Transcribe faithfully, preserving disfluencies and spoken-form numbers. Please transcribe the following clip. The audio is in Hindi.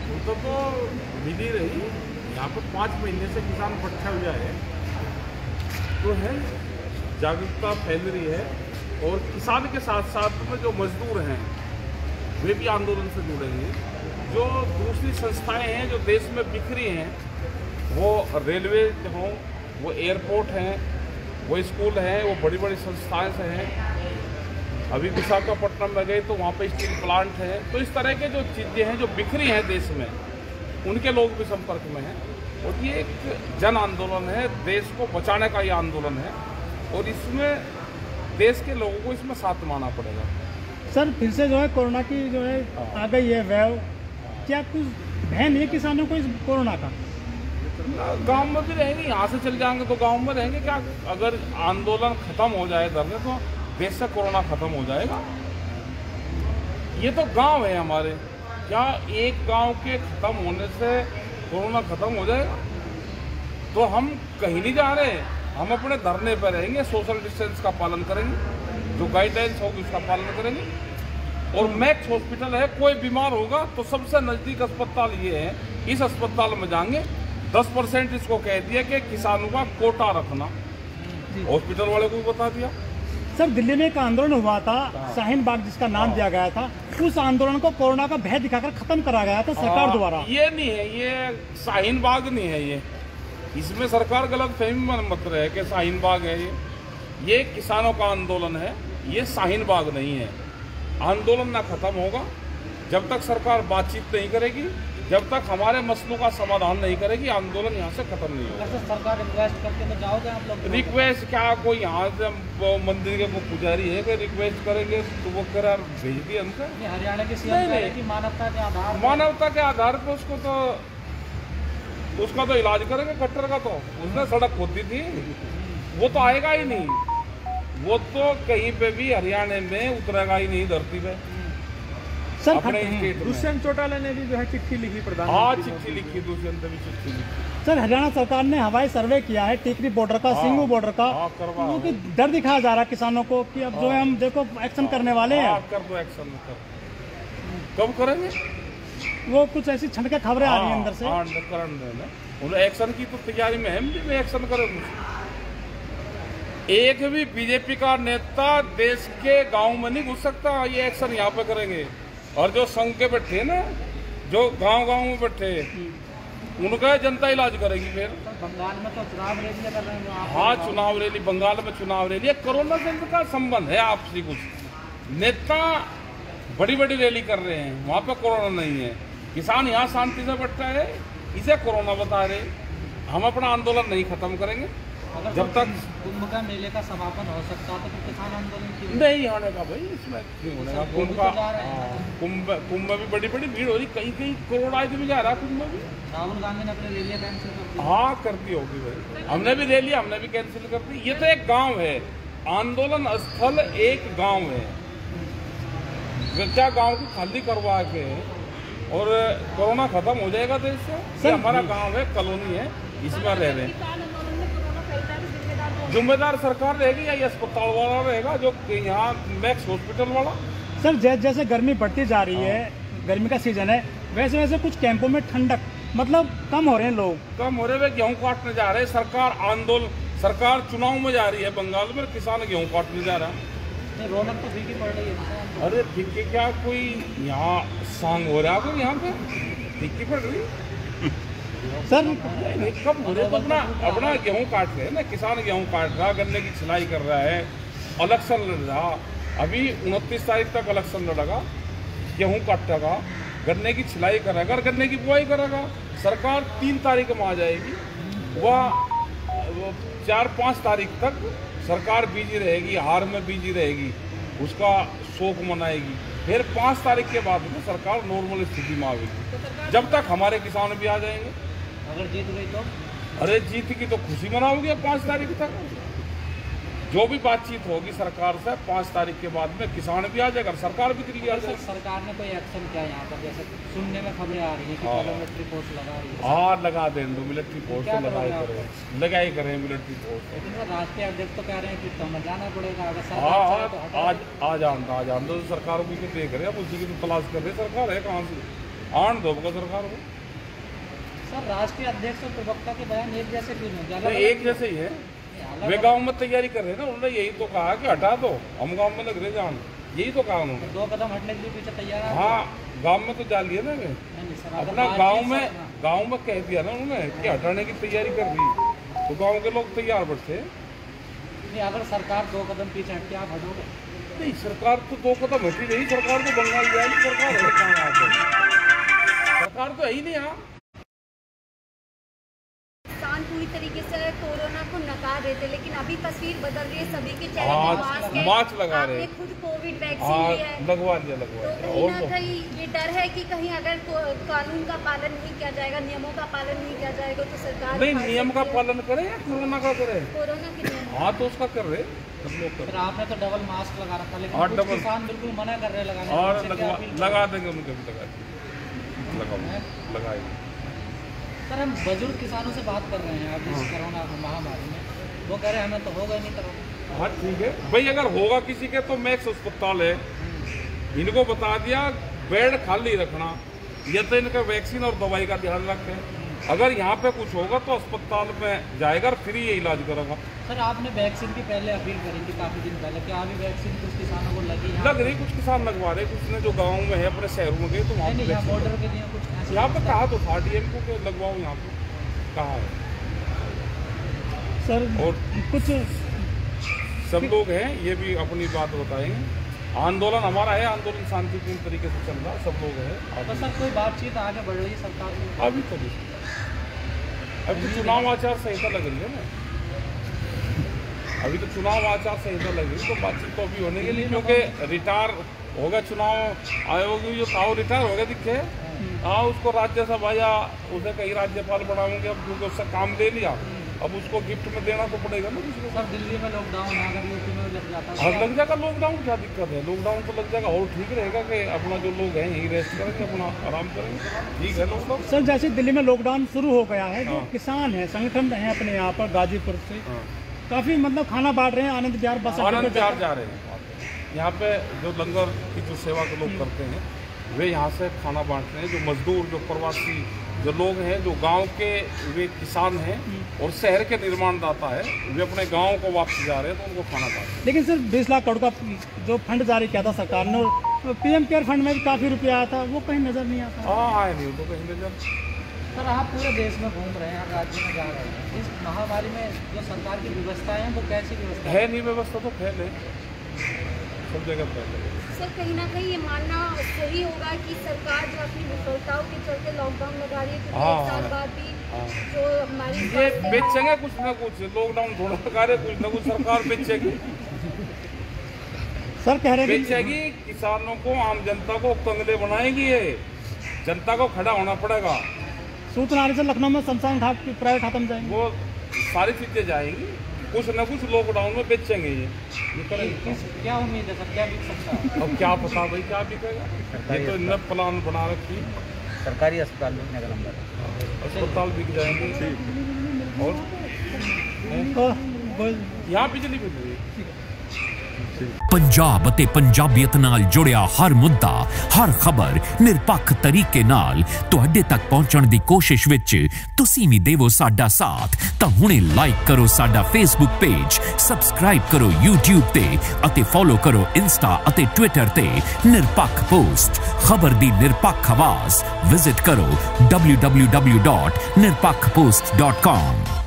वो तो, तो मिल ही रही। यहाँ पर पाँच महीने से किसान इकट्ठा हुआ है तो है, जागरूकता फैल रही है। और किसान के साथ साथ में जो मजदूर हैं वे भी आंदोलन से जुड़े हैं। जो दूसरी संस्थाएं हैं जो देश में बिखरी हैं, वो रेलवे हों, वो एयरपोर्ट हैं, वो स्कूल हैं, वो बड़ी बड़ी संस्थाएं से हैं। अभी विशाखापट्टनम में गए तो वहाँ पे स्टील प्लांट है। तो इस तरह के जो चीज़ें हैं जो बिखरी हैं देश में, उनके लोग भी संपर्क में हैं। और ये एक जन आंदोलन है, देश को बचाने का ये आंदोलन है और इसमें देश के लोगों को इसमें साथ माना पड़ेगा। सर फिर से जो है कोरोना की जो है आ गई है वेव, क्या कुछ भय नहीं है किसानों को इस कोरोना का? गांव में भी रहेंगे, यहाँ से चल जाएंगे तो गांव में रहेंगे। क्या अगर आंदोलन खत्म हो जाए धरने तो देश से कोरोना खत्म हो जाएगा? ये तो गांव है हमारे, क्या एक गांव के खत्म होने से कोरोना खत्म हो जाएगा? तो हम कहीं नहीं जा रहे, हम अपने धरने पर रहेंगे, सोशल डिस्टेंस का पालन करेंगे, जो गाइडलाइंस होगी उसका पालन करेंगे। और मैक्स हॉस्पिटल है, कोई बीमार होगा तो सबसे नज़दीक अस्पताल ये है, इस अस्पताल में जाएंगे। दस परसेंट इसको कह दिया कि किसानों का कोटा रखना, हॉस्पिटल वाले को भी बता दिया। सर दिल्ली में एक आंदोलन हुआ था, शाहीन बाग जिसका नाम दिया गया था, उस आंदोलन को कोरोना का भय दिखाकर खत्म करा गया था सरकार द्वारा। ये नहीं है, ये शाहीन बाग नहीं है। ये इसमें सरकार गलत फहमी में मत रहे कि शाहीन बाग है। ये ये किसानों का आंदोलन है, ये शाहीन बाग नहीं है। आंदोलन ना खत्म होगा जब तक सरकार बातचीत नहीं करेगी, जब तक हमारे मसलों का समाधान नहीं करेगी, आंदोलन यहाँ से खत्म नहीं होगा। सरकार रिक्वेस्ट करके तो जाओगे आप लोग? रिक्वेस्ट क्या, कोई यहाँ से मंदिर के वो पुजारी है कोई रिक्वेस्ट करेंगे तो वो करार भेज दिए हमसे? हरियाणा के सीएम कह रहे हैं कि मानवता के आधार मानवता के आधार पर उसको तो उसका तो इलाज करेंगे। कट्टर का तो उसने सड़क खोदी थी, वो तो आएगा ही नहीं, वो तो कहीं पे भी हरियाणा में उतरेगा ही नहीं धरती पे। सर अपने स्टेट में दुष्यंत चौटाला ने भी जो है चिट्ठी लिखी प्रधान। हाँ चिट्ठी लिखी, दुष्यंत भी चिट्ठी लिखी। सर हरियाणा सरकार ने हवाई सर्वे किया है टिकरी बॉर्डर का, सिंगू बॉर्डर का, क्योंकि डर दिखाया जा रहा है किसानों को कि अब जो है हम देखो एक्शन करने वाले हैं। कर दो एक्शन, कर कब करेंगे? वो कुछ ऐसी छनके खबरें आ रही हैं अंदर से। हाँ उन एक्शन की तो तैयारी में हम भी एक्शन करेंगे। एक भी बीजेपी का नेता देश के गांव में नहीं घुस सकता, ये एक्शन यहाँ पे करेंगे। और जो संघ के बैठे ना, जो गांव गांव में बैठे, उनका जनता इलाज करेगी। फिर बंगाल में तो चुनाव रैली कर रहे हैं। हाँ चुनाव रैली, बंगाल में चुनाव रैली। कोरोना से इनका संबंध है आपसी कुछ? नेता बड़ी बड़ी रैली कर रहे हैं, वहाँ पे कोरोना नहीं है। किसान यहाँ शांति से बैठा है, इसे कोरोना बता रहे। हम अपना आंदोलन नहीं खत्म करेंगे जब तक कुंभ का मेले का समापन हो सकता है तो किसान आंदोलन की नहीं होने का भाई, इसमें क्यों होने का? कुंभ का कुंभ कुंभ में भी बड़ी बड़ी भीड़ हो रही, कहीं कहीं करोड़ आदमी जा रहा कुंभ में भी। राहुल गांधी ने अपनी रैली कैंसिल कर दी। हाँ कर दी होगी भाई, हमने भी रैली हमने भी कैंसिल कर दी। ये तो एक गाँव है, आंदोलन स्थल एक गाँव है। क्या गाँव को खाली करवा के और कोरोना खत्म हो जाएगा देश से? ये हमारा गाँव है, कॉलोनी है, इसमें रह रहे हैं। जिम्मेदार सरकार रहेगी या ये अस्पताल वाला रहेगा, जो यहाँ मैक्स हॉस्पिटल वाला? सर जैसे जैसे गर्मी बढ़ती जा रही है, गर्मी का सीजन है, वैसे वैसे कुछ कैंपों में ठंडक मतलब कम हो रहे हैं, लोग कम हो रहे हैं। गेहूँ काटने जा रहे हैं, सरकार आंदोलन, सरकार चुनाव में जा रही है बंगाल में, किसान गेहूँ काटने जा रहा है। रौनक तो फीकी पड़ रही है। अरे फीकी क्या, कोई यहाँ सांग हो रहा है यहाँ पे? फीकी पड़ रही सर नहीं, कब हो रहे? तो अपना अपना गेहूँ काट रहे हैं ना, किसान गेहूँ काट रहा, गन्ने की छिलाई कर रहा है, इलेक्शन लड़ रहा। अभी उनतीस तारीख तक इलेक्शन लड़ेगा, गेहूँ काटेगा, गन्ने की छिलाई करेगा और गन्ने की बुआई करेगा। सरकार तीन तारीख में आ जाएगी, वह चार पाँच तारीख तक सरकार बिजी रहेगी, हार में बिजी रहेगी, उसका शोक मनाएगी। फिर पाँच तारीख के बाद में सरकार नॉर्मल स्थिति में आएगी, जब तक हमारे किसान भी आ जाएंगे। अगर जीत गई तो? अरे जीत की तो खुशी मनाओगे पाँच तारीख तक। जो भी बातचीत होगी सरकार से पाँच तारीख के बाद में किसान भी आ जाएगा, सरकार भी दिल्ली आ जाएगी। सरकार ने कोई एक्शन किया यहाँ पर? जैसे सुनने में खबरें आ रही है कि मिलिट्री फोर्स लगा रही है। हाँ लगा दें, दो मिलिट्री फोर्स तो लगाई करें, लगाई करें मिलिट्री फोर्स। लेकिन वो राष्ट्रीय अध्यक्ष तो कह रहे हैं कि समझ जाना पड़ेगा। अगर हाँ हाँ आज आ जान आ जान दो सरकार भी देख रहे हैं, उसी की तो तलाश कर रहे सरकार है कहाँ से। आन दो का सरकार को। सर राष्ट्रीय अध्यक्ष और प्रवक्ता के बयान एक जैसे क्यों नहीं? तो एक जैसे ही है, वे गांव में तैयारी कर रहे हैं ना, उन्होंने यही तो कहा कि हटा दो, हम गांव में लग रहे जान, यही तो कहा उन्होंने। दो कदम हटने के लिए पीछे तैयार है। हाँ, गांव में तो जा लिया ना, वे अपना गांव में गांव में कह दिया ना उन्होंने कि हटाने की तैयारी कर रही, तो गांव के लोग तैयार बैठे। नहीं, अगर सरकार दो कदम पीछे हट के आप हटोगे? नहीं, सरकार तो दो कदम हटी रही, सरकार तो बंगाल जाएगी, सरकार है कहाँ यहाँ पे? सरकार तो है ही नहीं यहाँ। किसान पूरी तरीके से कोरोना को नकार रहे थे, लेकिन अभी तस्वीर बदल रही है, सभी के चेहरे पे मास्क है, मास्क लगा रहे हैं। आपने खुद कोविड वैक्सीन लिया है, लगवा लिया लगवा तो लिया। कहीं और ना कहीं ये डर है कि कहीं अगर कानून का पालन नहीं किया जाएगा, नियमों का पालन नहीं किया जाएगा तो सरकार नहीं, नियम का पालन करे या कोरोना का करे? कोरोना के नियम। हाँ, तो उसका कर रहे सब लोग कर। सर आपने तो डबल मास्क लगा रखा, लेकिन और कुछ डबल- किसान बिल्कुल मना कर रहे हैं लगाने से। और उनसे क्या लगवा अपील लगा करें? देंगे उनके भी लगा लगाओ लगाएंगे। सर हम बुजुर्ग किसानों से बात कर रहे हैं अब इस कोरोना महामारी में, वो कह रहे हैं हमें तो होगा ही नहीं कोरोना। हाँ ठीक है भाई, अगर होगा किसी के तो मैक्स अस्पताल है, इनको बता दिया बेड खाली रखना, या तो इनका वैक्सीन और दवाई का ध्यान रखें। अगर यहाँ पे कुछ होगा तो अस्पताल में जाएगा और फ्री ये इलाज करेगा। सर आपने वैक्सीन की पहले अपील करी थी काफी दिन पहले, क्या अभी वैक्सीन कुछ किसानों को लगी है? लग रही, कुछ किसान लगवा रहे, कुछ ने जो गाँव में है अपने शहरों में गए तो वहाँ नहीं, यहाँ बॉर्डर के लिए कुछ ऐसा- यहाँ पे कहा तो था डीएम को कि लगवाओ, यहाँ पे कहा है। सर और कुछ सब लोग हैं, ये भी अपनी बात बताएंगे। आंदोलन हमारा है, आंदोलन शांतिपूर्ण तरीके से चल रहा, सब लोग हैं। तो सर कोई बातचीत आगे बढ़ रही है सरकार में? अभी तो नहीं, अभी तो चुनाव आचार संहिता लग रही है ना, अभी तो चुनाव आचार संहिता लग रही है, तो बातचीत तो अभी होने के लिए, क्योंकि रिटायर हो गया चुनाव आयोग जो ताऊ रिटायर हो गया दिखे, हाँ उसको राज्यसभा या उसे कहीं राज्यपाल बनाओगे, अब क्योंकि उससे काम ले लिया, अब उसको गिफ्ट में देना तो पड़ेगा ना किसी को। सर दिल्ली में लॉकडाउन है, अगर यूपी में लग जाता हाँ है लग जाएगा लॉकडाउन, क्या दिक्कत है, लॉकडाउन तो लग जाएगा और ठीक रहेगा कि अपना जो लोग हैं यहीं रेस्ट करेंगे, अपना आराम करेंगे, ठीक है लॉकडाउन। सर जैसे दिल्ली में लॉकडाउन शुरू हो गया है, जो हाँ। किसान है संगठन है अपने यहाँ पर गाजीपुर से, हाँ। काफी मतलब खाना बांट रहे हैं आनंद विहार बस अड्डे आनंद पे विहार जा रहे हैं, यहाँ पे जो लंगर की जो सेवा के लोग करते हैं वे यहाँ से खाना बांटते हैं। जो मजदूर, जो प्रवासी जो लोग हैं, जो गांव के वे किसान हैं और शहर के निर्माणदाता है, वे अपने गांव को वापस जा रहे हैं तो उनको खाना बांटते लेकिन सर बीस लाख करोड़ का जो फंड जारी किया था सरकार ने, और पीएम केयर फंड में भी काफी रुपया आया था, वो कहीं नजर नहीं आता। हैं। हाँ आए नहीं तो कहीं नजर। सर आप पूरे देश में घूम रहे हैं, राज्य में जा रहे हैं, इस महामारी में जो सरकार की व्यवस्थाएं हैं वो कैसी व्यवस्था है नहीं व्यवस्था तो फैले सब जगह फैले। सर कहीं ना कहीं ये मानना सही होगा कि सरकार जो अपनी विफलताओं के चलते लॉकडाउन लगा रही है, क्योंकि हाँ, एक साल हाँ। बाद भी हाँ। जो हमारी ये स्वास्थ्य- बेचेंगे कुछ ना कुछ, लॉकडाउन थोड़ा लगा रहे, कुछ ना कुछ सरकार बेचेगी सर कह रहे हैं कि बेचेगी किसानों को, आम जनता को कंगले बनाएगी, ये जनता को खड़ा होना पड़ेगा। सूचना आने से लखनऊ में शमशान घाट की प्राइवेट खत्म जाएंगे। वो सारी चीजें जाएंगी, कुछ न कुछ लॉकडाउन में बेचेंगे ये ये करेंगे। किस क्या उम्मीद है सर, क्या बिक सकता है? अब क्या पता भाई क्या बिकेगा, ये तो इन्होंने प्लान बना रखी, सरकारी अस्पताल में नगर नंबर अस्पताल बिक जाएंगे। और तो वो- यहाँ बिजली बिक रही है। पंजाब ਅਤੇ ਪੰਜਾਬੀਅਤ ਨਾਲ ਜੁੜਿਆ ਹਰ ਮੁੱਦਾ, ਹਰ ਖਬਰ ਨਿਰਪੱਖ ਤਰੀਕੇ ਨਾਲ ਤੁਹਾਡੇ ਤੱਕ ਪਹੁੰਚਣ ਦੀ ਕੋਸ਼ਿਸ਼ ਵਿੱਚ ਤੁਸੀਂ ਵੀ ਦੇਵੋ ਸਾਡਾ ਸਾਥ। ਤਾਂ ਹੁਣੇ ਲਾਈਕ ਕਰੋ ਸਾਡਾ ਫੇਸਬੁੱਕ ਪੇਜ, ਸਬਸਕ੍ਰਾਈਬ ਕਰੋ YouTube ਤੇ ਅਤੇ ਫੋਲੋ ਕਰੋ ਇੰਸਟਾ ਅਤੇ ਟਵਿੱਟਰ ਤੇ ਨਿਰਪੱਖ ਪੋਸਟ, ਖਬਰ ਦੀ ਨਿਰਪੱਖ ਆਵਾਜ਼। ਵਿਜ਼ਿਟ ਕਰੋ W W W dot Nirpakh post dot ਕਾਮ।